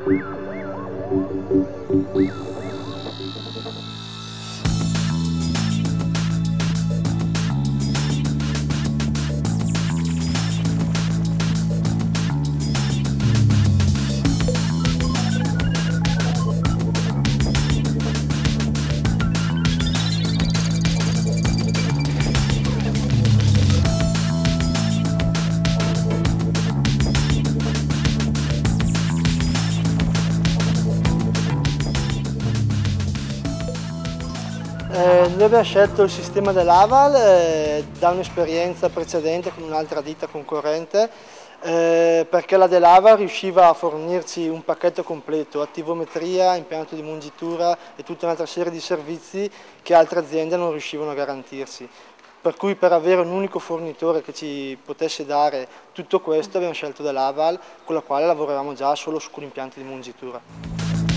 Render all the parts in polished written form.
Noi abbiamo scelto il sistema dell'Aval da un'esperienza precedente con un'altra ditta concorrente perché la dell'Aval riusciva a fornirci un pacchetto completo, attivometria, impianto di mungitura e tutta un'altra serie di servizi che altre aziende non riuscivano a garantirsi. Per cui per avere un unico fornitore che ci potesse dare tutto questo abbiamo scelto dell'Aval, con la quale lavoravamo già solo con impianti di mungitura.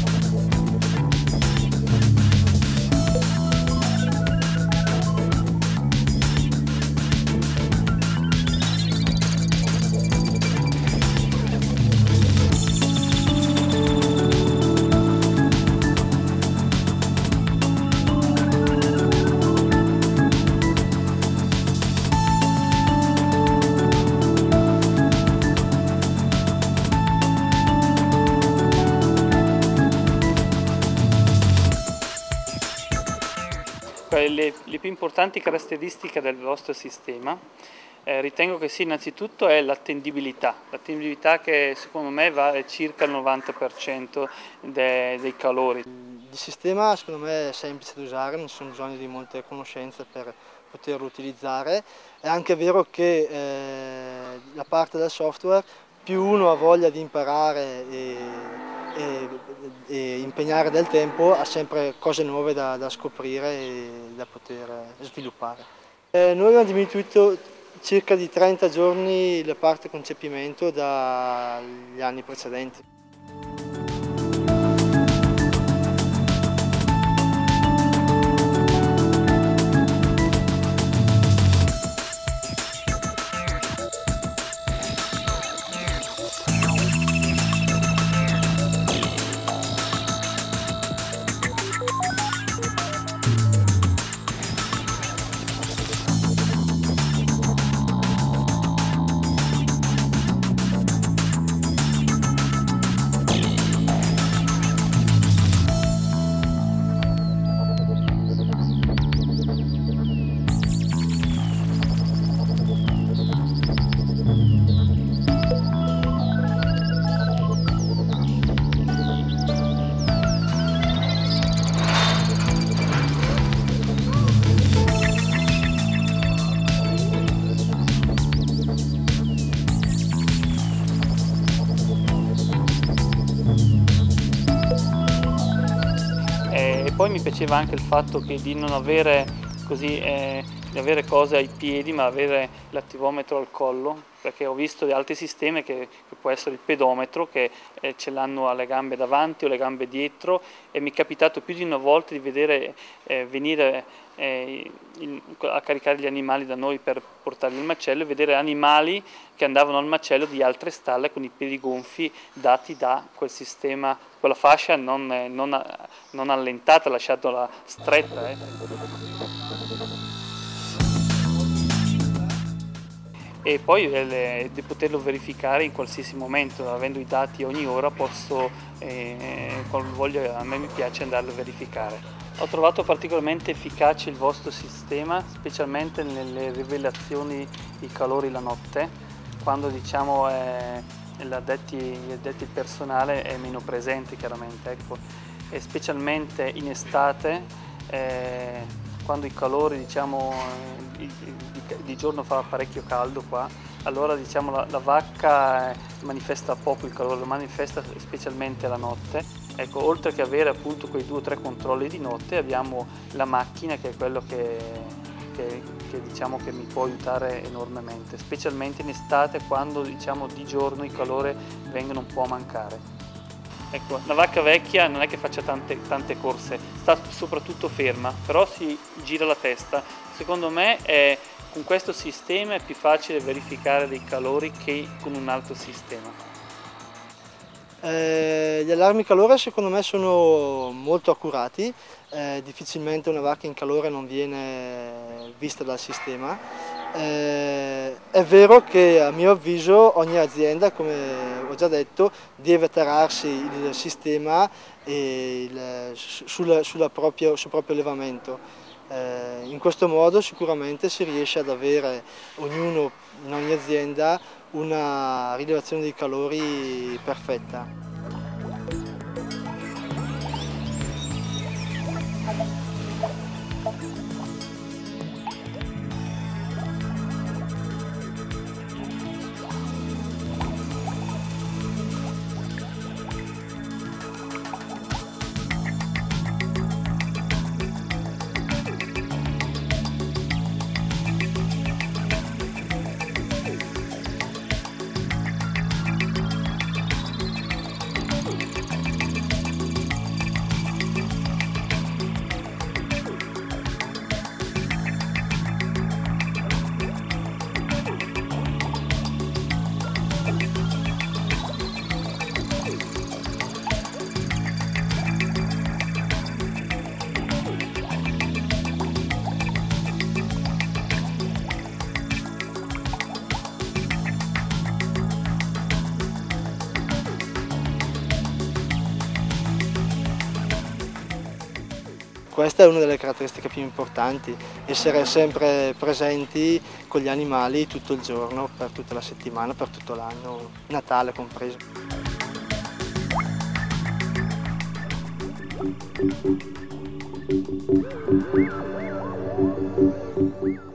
Le più importanti caratteristiche del vostro sistema ritengo che sia innanzitutto è l'attendibilità che secondo me va a circa il 90% dei calori. Il sistema secondo me è semplice da usare, non ci sono bisogno di molte conoscenze per poterlo utilizzare. È anche vero che la parte del software, più uno ha voglia di imparare e impegnare del tempo, ha sempre cose nuove da scoprire e da poter sviluppare. Noi abbiamo diminuito circa di 30 giorni la parte concepimento dagli anni precedenti. E poi mi piaceva anche il fatto di non avere così, di avere cose ai piedi, ma avere l'attivometro al collo, perché ho visto di altri sistemi che può essere il pedometro, che ce l'hanno alle gambe davanti o le gambe dietro, e mi è capitato più di una volta di vedere venire a caricare gli animali da noi per portarli al macello e vedere animali che andavano al macello di altre stalle con i piedi gonfi dati da quel sistema, quella fascia non allentata, lasciatola stretta. E poi di poterlo verificare in qualsiasi momento, avendo i dati ogni ora posso, qualvolta a me mi piace andarlo a verificare. Ho trovato particolarmente efficace il vostro sistema, specialmente nelle rivelazioni di calori la notte, quando diciamo gli addetti personale è meno presente chiaramente, ecco. E specialmente in estate, quando i calori diciamo di giorno fa parecchio caldo qua, allora diciamo la vacca manifesta poco il calore, lo manifesta specialmente la notte. Ecco, oltre che avere appunto quei 2 o 3 controlli di notte, abbiamo la macchina che è quello che diciamo che mi può aiutare enormemente, specialmente in estate quando diciamo di giorno i calori vengono un po' a mancare. Ecco, la vacca vecchia non è che faccia tante corse, sta soprattutto ferma, però si gira la testa. Secondo me con questo sistema è più facile verificare dei calori che con un altro sistema. Gli allarmi calore secondo me sono molto accurati, difficilmente una vacca in calore non viene vista dal sistema. È vero che a mio avviso ogni azienda, come ho già detto, deve tararsi il sistema sul proprio allevamento. In questo modo sicuramente si riesce ad avere ognuno in ogni azienda una rilevazione dei calori perfetta. Questa è una delle caratteristiche più importanti, essere sempre presenti con gli animali tutto il giorno, per tutta la settimana, per tutto l'anno, Natale compreso.